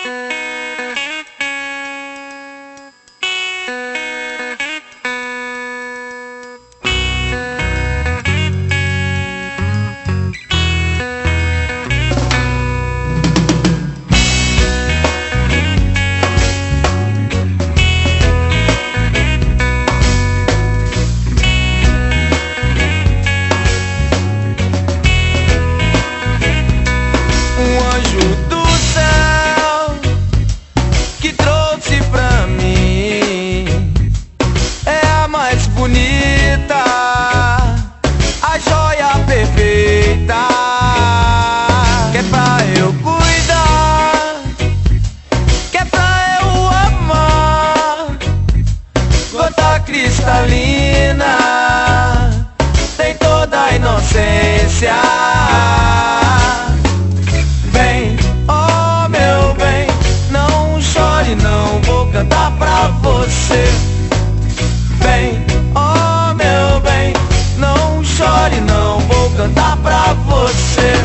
Cristalina, tem toda a inocência. Vem, oh meu bem, não chore não, vou cantar pra você. Vem, oh meu bem, não chore não, vou cantar pra você.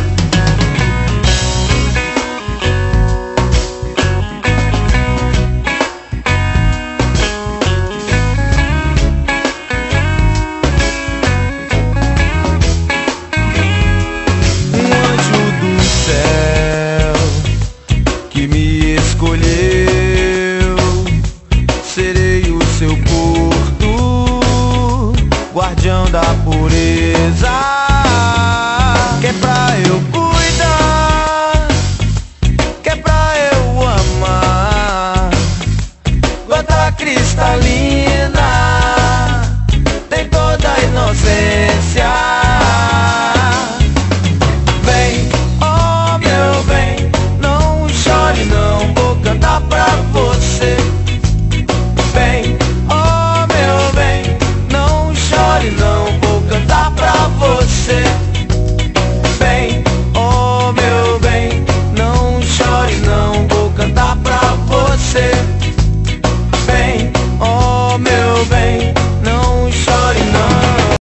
Serei o seu porto, guardião da pureza, que é pra eu cuidar, que é pra eu amar. Gota cristalina.